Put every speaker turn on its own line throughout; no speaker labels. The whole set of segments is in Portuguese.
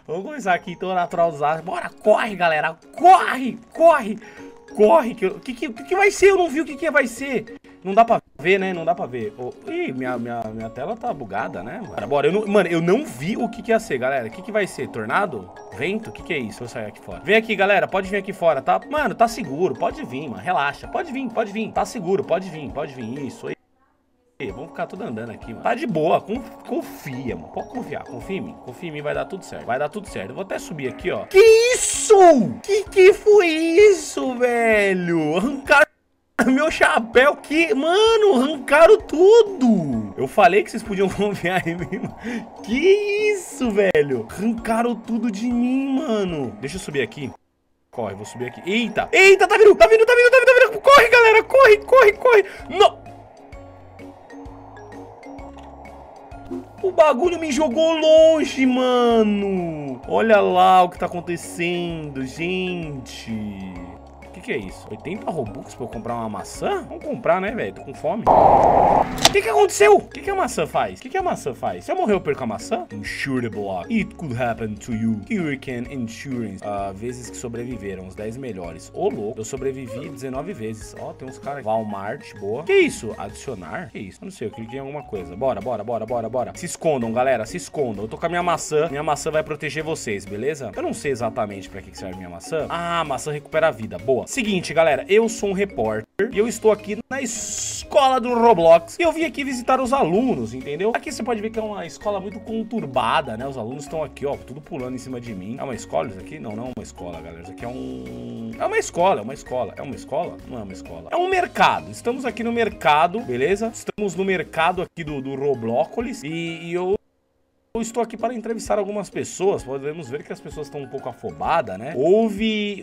Vamos começar aqui, então, naturalizar. Bora, corre, galera. Corre, corre. Corre. O que vai ser? Eu não vi o que vai ser. Não dá pra ver, né? Não dá pra ver. Oh, ih, minha tela tá bugada, né? Bora, mano, eu não vi o que ia ser, galera. O que vai ser? Tornado? Vento? O que é isso? Vou sair aqui fora. Vem aqui, galera. Pode vir aqui fora, tá? Mano, tá seguro. Pode vir, mano. Relaxa. Pode vir, pode vir. Tá seguro. Pode vir, pode vir. Isso aí. Vamos ficar tudo andando aqui, mano. Tá de boa. Confia, mano. Pode confiar. Confia em mim. Confia em mim. Vai dar tudo certo. Vai dar tudo certo. Eu vou até subir aqui, ó. Que isso? Que foi isso, velho? Arrancaram meu chapéu, mano, arrancaram tudo. Eu falei que vocês podiam confiar em mim. Que isso, velho? Arrancaram tudo de mim, mano. Deixa eu subir aqui. Corre, vou subir aqui. Eita, eita, tá vindo. Corre, galera, corre. Não. O bagulho me jogou longe, mano. Olha lá o que tá acontecendo, gente. O que é isso? 80 Robux pra eu comprar uma maçã? Vamos comprar, né, velho? Tô com fome. O que aconteceu? O que a maçã faz? O que a maçã faz? Se eu morrer, eu perco a maçã? Insure the block. It could happen to you. Hurricane Insurance. Vezes que sobreviveram. Os 10 melhores. Ô, louco. Eu sobrevivi 19 vezes. Ó, tem uns caras. Walmart. Boa. Que isso? Adicionar? Que isso? Eu não sei. Eu cliquei em alguma coisa. Bora. Se escondam, galera. Se escondam. Eu tô com a minha maçã. Minha maçã vai proteger vocês, beleza? Eu não sei exatamente pra que serve minha maçã. Ah, a maçã recupera a vida. Boa. Seguinte, galera, eu sou um repórter e eu estou aqui na escola do Roblox e eu vim aqui visitar os alunos, entendeu? Aqui você pode ver que é uma escola muito conturbada, né? Os alunos estão aqui, ó, tudo pulando em cima de mim. É uma escola isso aqui? Não é uma escola, galera. Isso aqui é uma escola. É uma escola? Não é uma escola. É um mercado. Estamos aqui no mercado, beleza? Estamos no mercado aqui do Roblox e eu estou aqui para entrevistar algumas pessoas. Podemos ver que as pessoas estão um pouco afobadas, né? Houve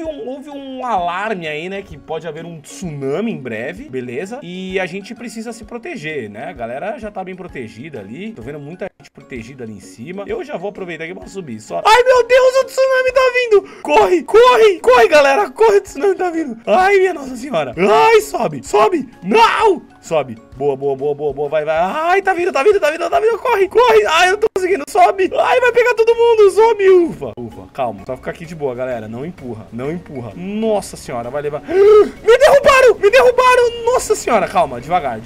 um alarme aí, né? Que pode haver um tsunami em breve, beleza? E a gente precisa se proteger, né? A galera já tá bem protegida ali. Tô vendo muita gente protegida ali em cima. Eu já vou aproveitar aqui pra subir. Só. Ai, meu Deus, o tsunami tá vindo! Corre, galera! Corre, o tsunami tá vindo! Ai, minha Nossa Senhora! Ai, sobe! Não! Sobe! Boa, vai! Ai, tá vindo! Corre! Ai, eu não tô conseguindo! Sobe! Ai, vai pegar todo mundo! Sobe! Ufa! Calma, só ficar aqui de boa, galera. Não empurra! Nossa Senhora, vai levar. Me derrubaram! Nossa Senhora, calma, devagar.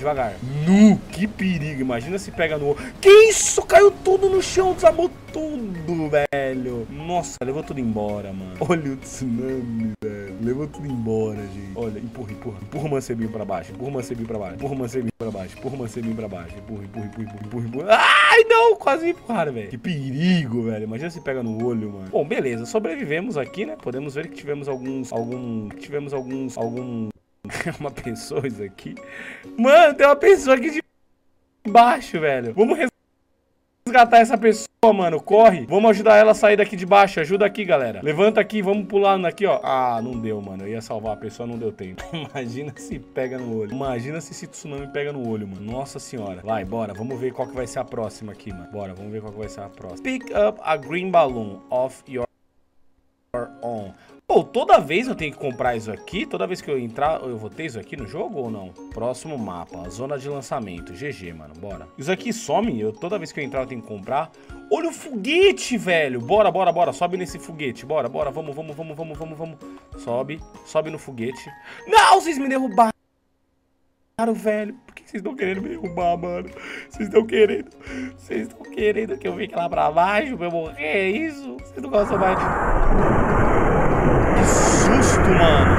Que perigo! Imagina se pega no. Que isso? Caiu tudo no chão, desabou tudo, velho. Nossa, levou tudo embora, mano. Olha o tsunami, velho. Levou tudo embora, gente. Olha, empurra o mancebinho pra baixo. Empurra o mancebinho pra baixo. Empurra. Ai, não! Quase me empurraram, velho. Que perigo, velho. Imagina se pega no olho, mano. Bom, beleza. Sobrevivemos aqui, né? Podemos ver que tivemos uma pessoa isso aqui. Mano, tem uma pessoa aqui de baixo, velho. Vamos resgatar essa pessoa, mano. Corre. Vamos ajudar ela a sair daqui de baixo. Ajuda aqui, galera. Levanta aqui, vamos pular aqui, ó. Ah, não deu, mano. Eu ia salvar a pessoa, não deu tempo. Imagina se pega no olho. Imagina se esse tsunami pega no olho, mano. Nossa Senhora. Vai, bora. Vamos ver qual que vai ser a próxima aqui, mano. Bora, vamos ver qual que vai ser a próxima. Pick up a green balloon off your own. Pô, toda vez eu tenho que comprar isso aqui? Toda vez que eu entrar, eu vou ter isso aqui no jogo ou não? Próximo mapa, zona de lançamento. GG, mano, bora. Isso aqui some, toda vez que eu entrar eu tenho que comprar. Olha o foguete, velho. Bora. Sobe nesse foguete, bora. Vamos. Sobe no foguete. Não, vocês me derrubaram, velho. Por que vocês estão querendo me derrubar, mano? Vocês estão querendo que eu fique lá pra baixo pra eu morrer, é isso? Vocês não gostam mais de... Que susto, mano.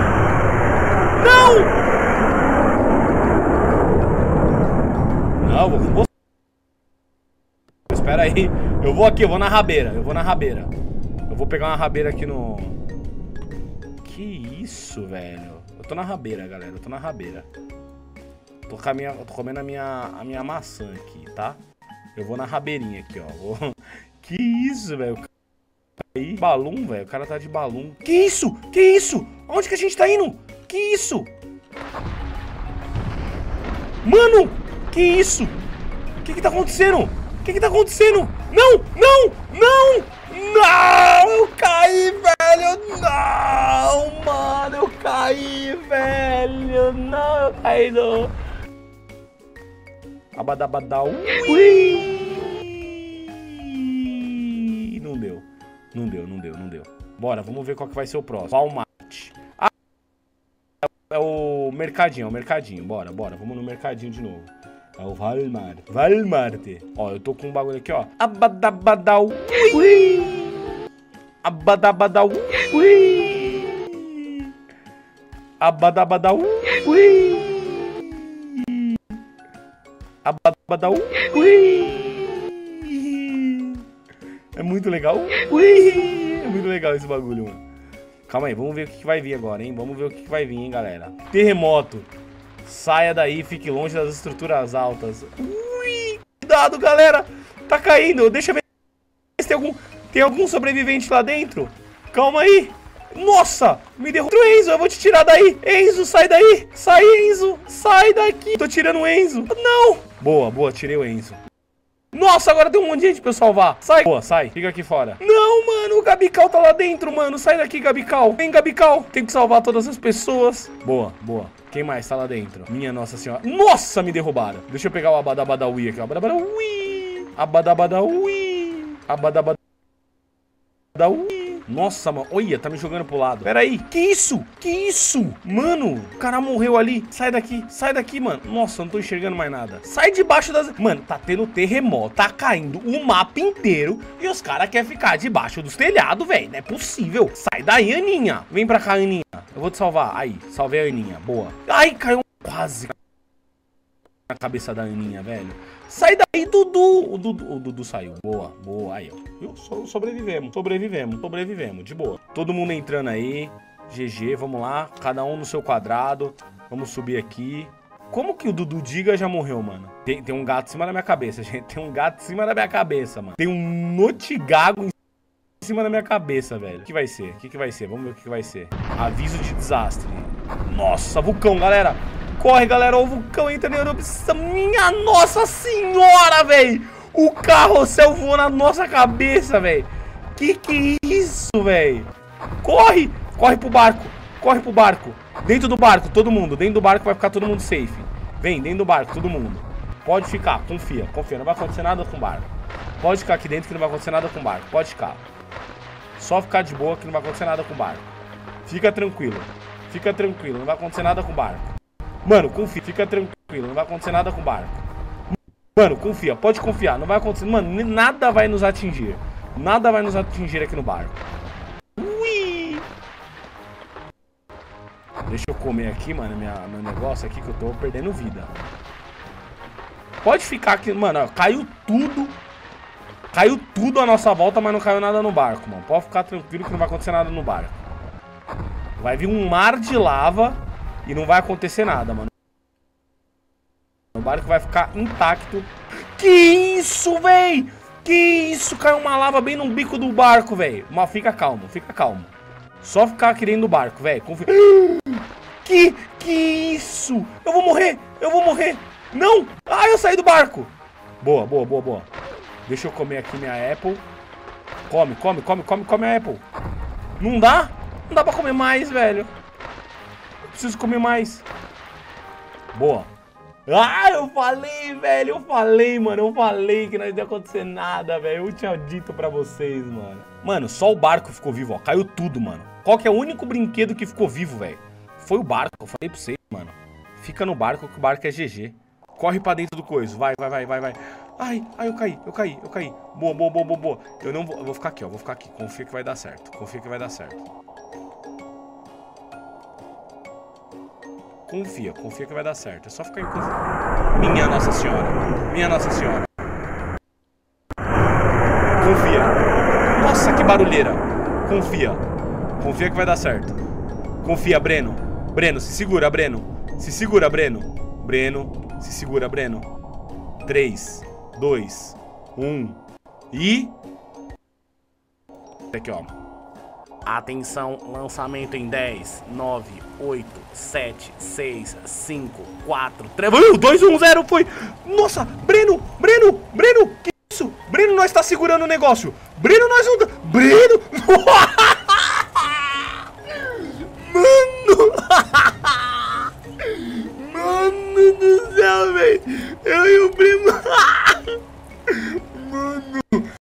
Não, vou com você. Espera aí. Eu vou na rabeira. Eu vou pegar uma rabeira aqui no... Que isso, velho? Eu tô na rabeira, galera. Tô comendo a minha maçã aqui, tá? Eu vou na rabeirinha aqui, ó. Que isso, velho? Balão, velho. O cara tá de balão. Que isso? Onde que a gente tá indo? Que isso? Mano, que isso? O que tá acontecendo? Não! Eu caí, velho! Não, mano, eu caí, velho! Não, eu caí, não! Abadabadau! Ui! Não deu. Não deu, não deu, não deu. Bora, vamos ver qual que vai ser o próximo. Walmart. Ah, é o mercadinho, é o mercadinho. Bora, bora, vamos no mercadinho de novo. É o Walmart. Walmart. Ó, eu tô com um bagulho aqui, ó. Abadabadau. Ui. Abadabadau. Ui. Abadabadau. Ui. Abadabadau. Ui. É muito legal. Ui. É muito legal esse bagulho, mano. Calma aí, vamos ver o que vai vir agora, hein? Vamos ver o que vai vir, hein, galera. Terremoto. Saia daí, fique longe das estruturas altas. Ui, cuidado, galera. Tá caindo. Deixa eu ver se tem algum sobrevivente lá dentro. Calma aí. Nossa, me derrubou. Enzo, eu vou te tirar daí. Enzo, sai daí. Sai, Enzo. Sai daqui. Tô tirando o Enzo. Não. Boa, boa, tirei o Enzo. Nossa, agora tem um monte de gente pra eu salvar. Sai. Boa, sai. Fica aqui fora. Não, mano, o Gabical tá lá dentro, mano. Sai daqui, Gabical. Vem, Gabical. Tem que salvar todas as pessoas. Boa, boa. Quem mais tá lá dentro? Minha nossa senhora. Nossa, me derrubaram. Deixa eu pegar o Abadabadaui aqui. Abadabadaui. Abadabadaui. Abadabadaui. Nossa, mano. Olha, tá me jogando pro lado. Pera aí. Que isso? Que isso? Mano, o cara morreu ali. Sai daqui, mano. Nossa, eu não tô enxergando mais nada. Sai debaixo das... Mano, tá tendo terremoto. Tá caindo o mapa inteiro. E os caras querem ficar debaixo dos telhados, velho. Não é possível. Sai daí, Aninha. Vem pra cá, Aninha. Eu vou te salvar. Aí, salvei a Aninha. Boa. Ai, caiu quase na cabeça da Aninha, velho. Sai daí, Dudu. O Dudu saiu. Boa, boa. Aí, ó. Sobrevivemos. De boa. Todo mundo entrando aí. GG, vamos lá. Cada um no seu quadrado. Vamos subir aqui. Como que o Dudu Diga já morreu, mano? Tem um gato em cima da minha cabeça, gente. Tem um gato em cima da minha cabeça, mano. Tem um Notigago em cima da minha cabeça, velho. O que vai ser? O que vai ser? Vamos ver o que vai ser. Aviso de desastre. Nossa, vulcão, galera. Corre, galera. O vulcão entra em erupção. Minha nossa senhora, velho. O carrossel voou na nossa cabeça, velho. Que é isso, velho? Corre. Corre pro barco. Corre pro barco. Dentro do barco, todo mundo. Dentro do barco vai ficar todo mundo safe. Vem, dentro do barco, todo mundo. Pode ficar, confia. Confia, não vai acontecer nada com o barco. Pode ficar aqui dentro que não vai acontecer nada com o barco. Pode ficar. Só ficar de boa que não vai acontecer nada com o barco. Fica tranquilo. Fica tranquilo, não vai acontecer nada com o barco. Mano, confia, fica tranquilo, não vai acontecer nada com o barco. Mano, confia, pode confiar, não vai acontecer. Mano, nada vai nos atingir. Nada vai nos atingir aqui no barco. Ui! Deixa eu comer aqui, mano, meu negócio aqui que eu tô perdendo vida. Pode ficar aqui, mano, ó, caiu tudo. Caiu tudo à nossa volta, mas não caiu nada no barco, mano. Pode ficar tranquilo que não vai acontecer nada no barco. Vai vir um mar de lava e não vai acontecer nada, mano. O barco vai ficar intacto. Que isso, véi? Que isso? Caiu uma lava bem no bico do barco, velho. Mas fica calmo, fica calmo. Só ficar aqui dentro do barco, velho. Confia. Que isso? Eu vou morrer, eu vou morrer. Não! Ah, eu saí do barco. Boa, boa, boa, boa. Deixa eu comer aqui minha Apple. Come, come, come, come, come a Apple. Não dá? Não dá pra comer mais, velho. Eu preciso comer mais. Boa. Ah, eu falei, velho. Eu falei, mano. Eu falei que não ia acontecer nada, velho. Eu tinha dito pra vocês, mano. Mano, só o barco ficou vivo, ó. Caiu tudo, mano. Qual que é o único brinquedo que ficou vivo, velho? Foi o barco. Eu falei pra vocês, mano. Fica no barco que o barco é GG. Corre pra dentro do coiso. Vai, vai, vai, vai, vai. Ai, ai, eu caí, eu caí, eu caí. Boa, boa, boa, boa, boa. Eu não vou, eu vou ficar aqui, ó. Vou ficar aqui. Confia que vai dar certo. Confia que vai dar certo. Confia, confia que vai dar certo. É só ficar em confia. Minha Nossa Senhora. Minha Nossa Senhora. Confia. Nossa, que barulheira. Confia. Confia que vai dar certo. Confia, Breno. Breno, se segura, Breno. Se segura, Breno. Breno, se segura, Breno. 3, 2, 1 e... Aqui, ó. Atenção, lançamento em 10, 9, 8, 7, 6, 5, 4, 3... 2, 1, 0, foi! Nossa, Breno, Breno, Breno, que isso? Breno, nós tá segurando o negócio. Breno, nós não... Breno!